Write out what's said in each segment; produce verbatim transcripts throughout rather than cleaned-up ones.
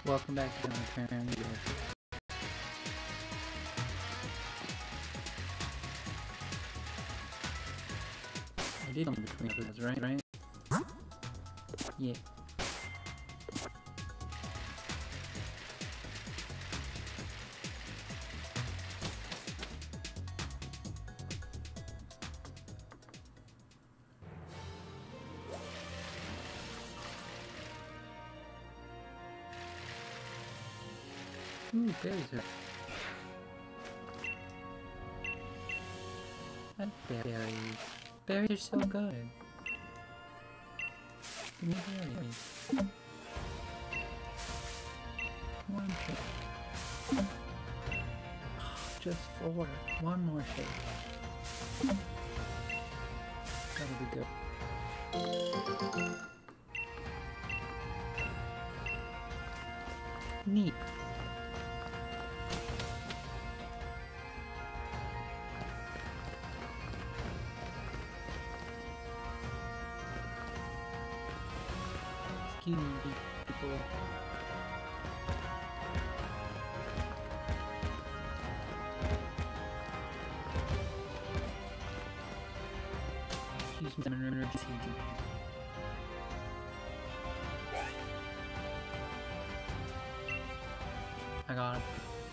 Welcome back to my turn. I did them between those, right? Right? Yeah. Ooh, berries are... I like berries. Berries are so good. Give me berries. One shake. Just four. One more shake. That'll be good. Neat. Excuse me, people. Excuse me, I'm an emergency. I got him.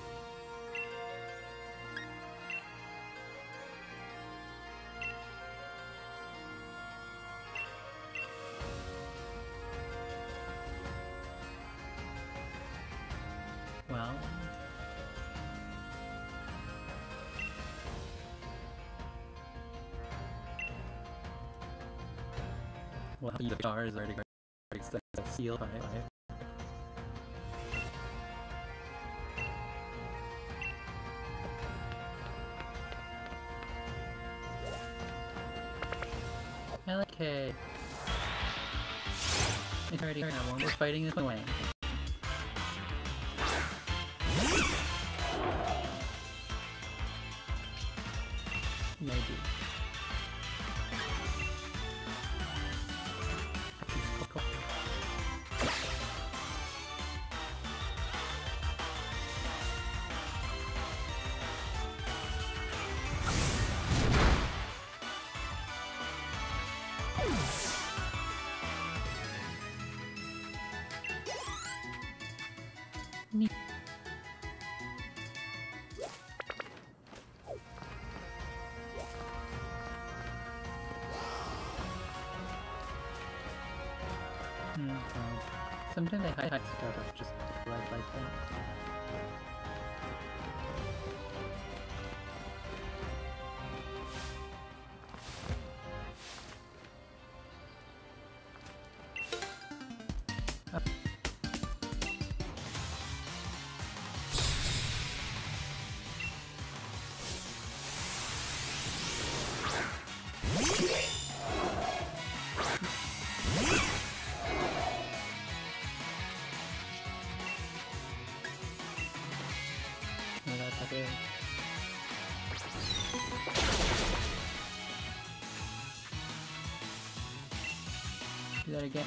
Well, well, the stars are already sealed by it. I like it. It's already now. We're fighting this away. Maybe. Neat. Hmm, well, sometimes I hide stuff just right like that. Uh. Do that again.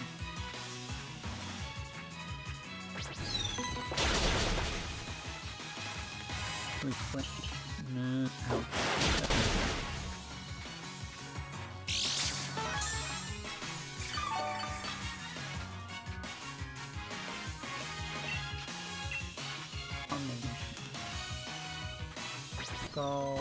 Refresh. No. Ouch. Go.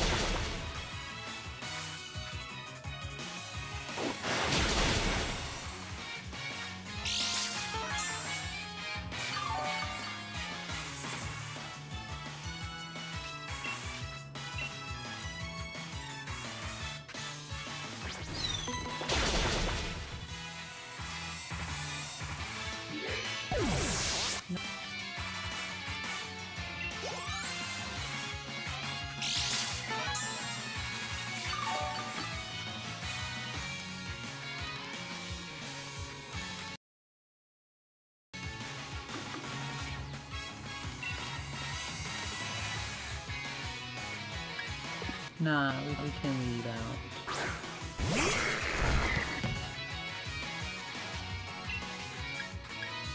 Nah, we, we can leave out.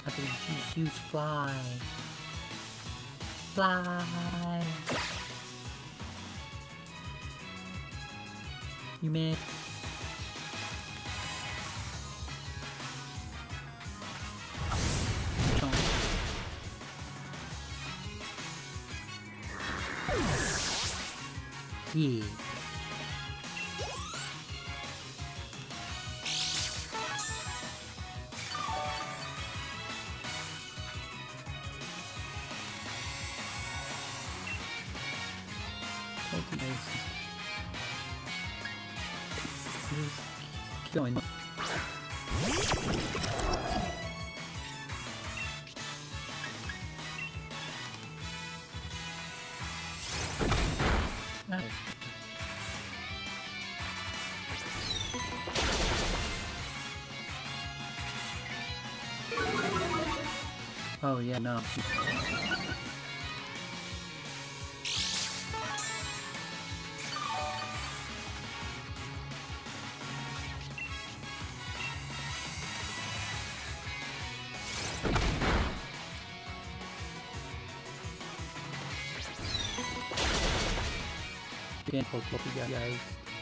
I can huge, huge fly. Fly. You missed. Yeah. Going. Nice. Oh yeah, no. Can't hold up you guys.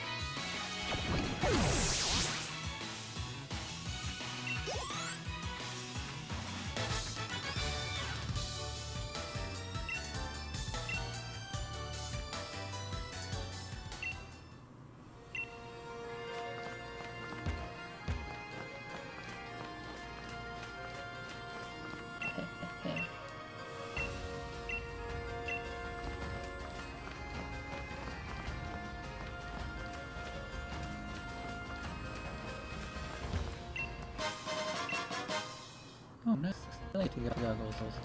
Oh, nice. I like to get goggles also.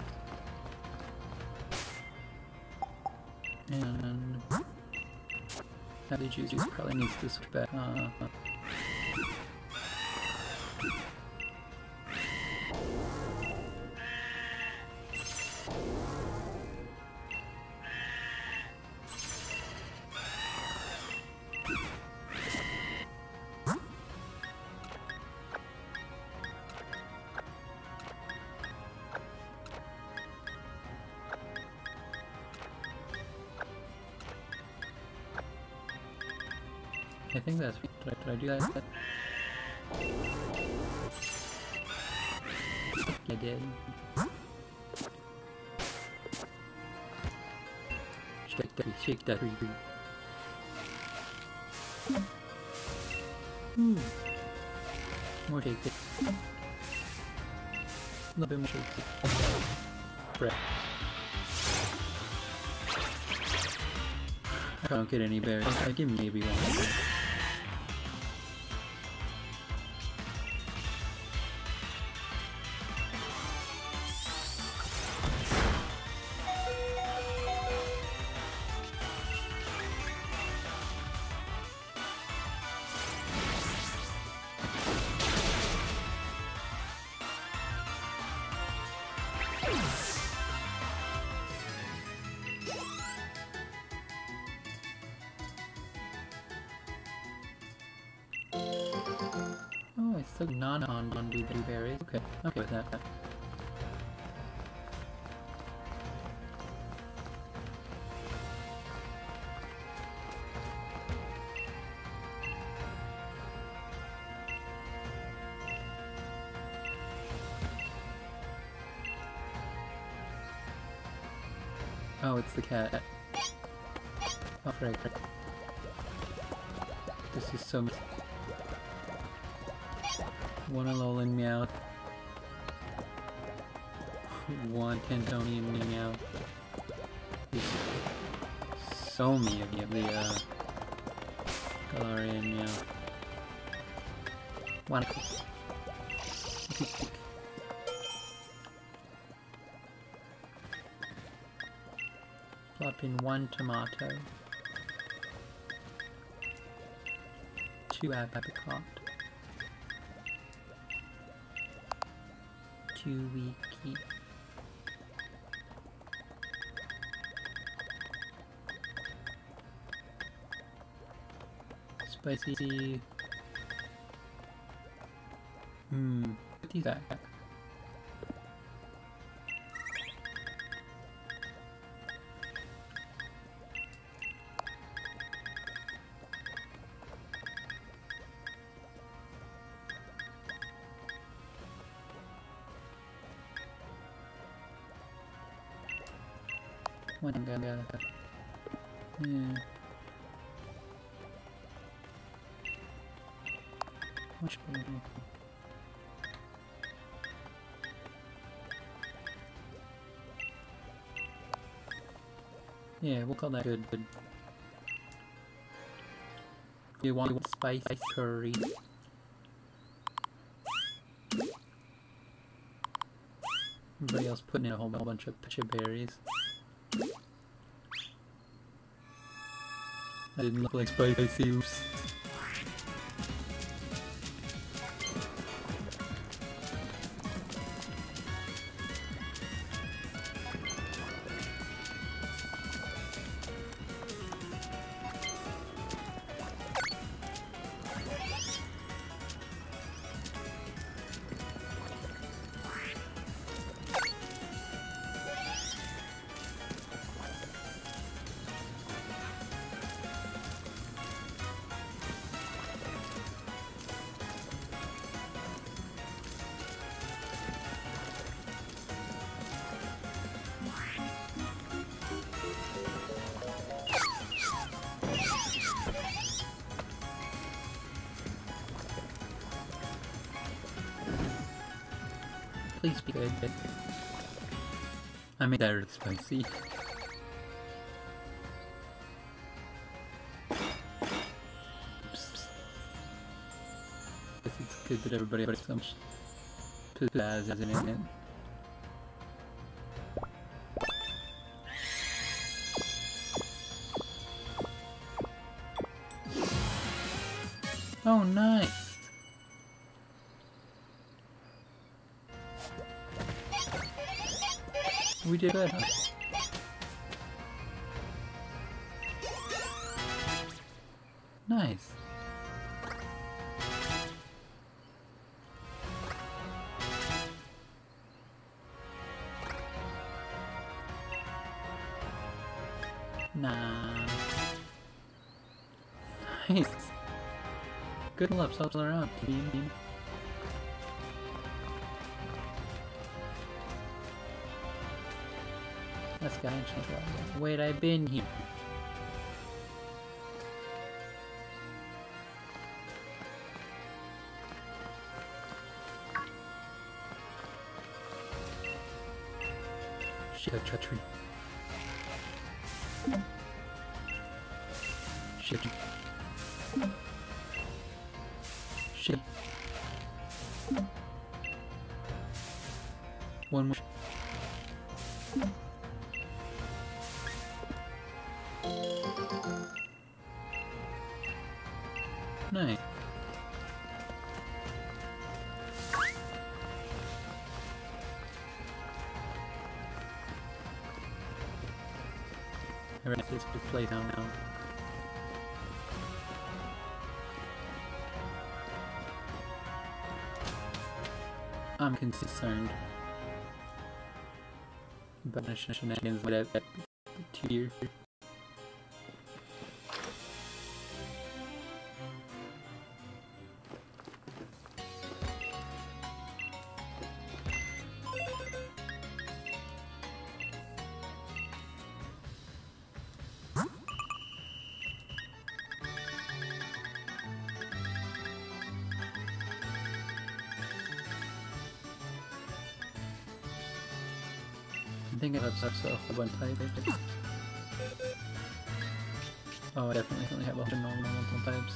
And Happy Juice probably needs to switch back. Uh, I think that's. Did I, did I do that? I did. Shake that, shake that. Hmm. More shake it. A little bit more shake it. Breath. I don't get any berries. I give me maybe one. Oh, it's still non-on on blueberries. Okay, okay with that. Oh, it's the cat. Oh, right. This is so. One Alolan Meowth. One Cantonian Meowth. So many of the uh, Galarian Meowth. One. Plop in one tomato. Two apricot. Two wiki. Spicy. Hmm. What is that? One guy, guy. Yeah. Much better. Yeah, we'll call that good. Good. You want, you want spicy curry? Everybody else putting in a whole bunch of pitcha berries. That didn't look like spicy. Oops. Please be good. I made that really spicy. Oops. Guess it's good that everybody has some pizzazz in it. Oh, nice! We did good, huh? Nice. Nah. Nice. Good luck all around, team. This guy actually got it. Wait, I've been here. Shit, treachery. Shit. Shit. One more. Nice. Alright, let's just play down now. I'm concerned about the shenanigans that that tier. I think I have such a whole bunch of types. Oh, I definitely, definitely have a whole normal, normal types.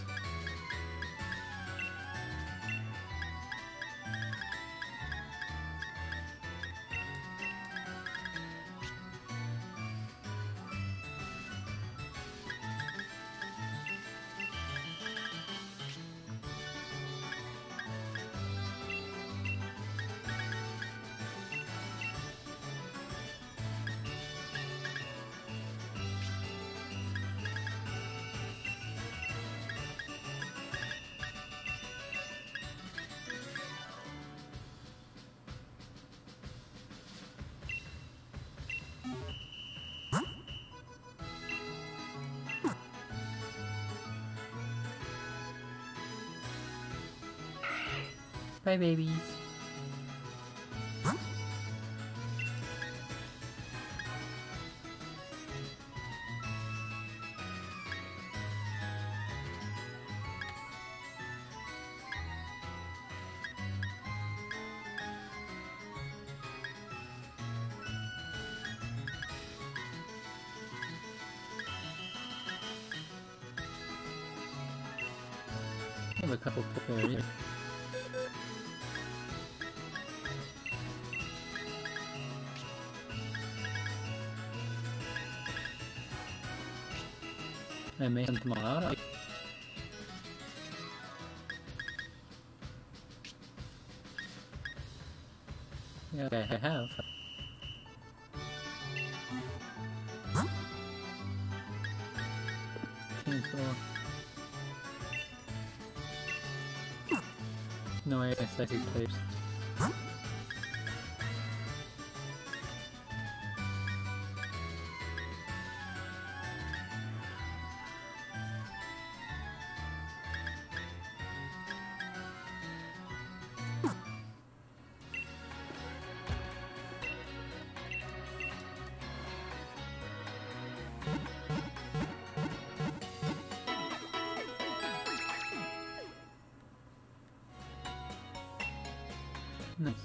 Bye, babies. a couple there. I may send them all out. Yeah, okay, I have. Cancel. No way, I see players. Nice.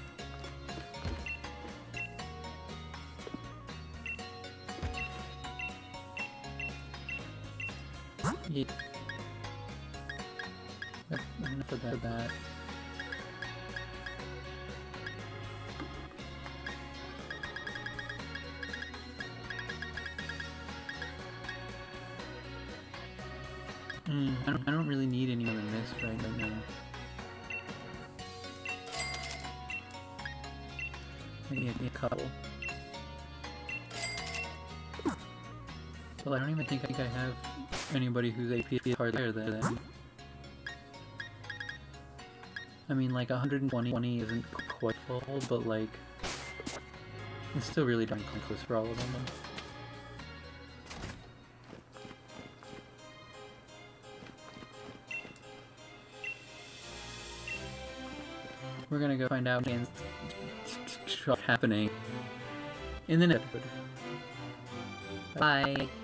Yeah. That's enough of that. that. Mm, I don't. I don't really need any more than this right, right now. Maybe a, a couple. Well, I don't even think I, think I have anybody whose A P is higher than that. I mean, like one hundred twenty isn't quite full, but like it's still really darn close for all of them. Though. We're gonna go find out what's happening in the next episode. Bye.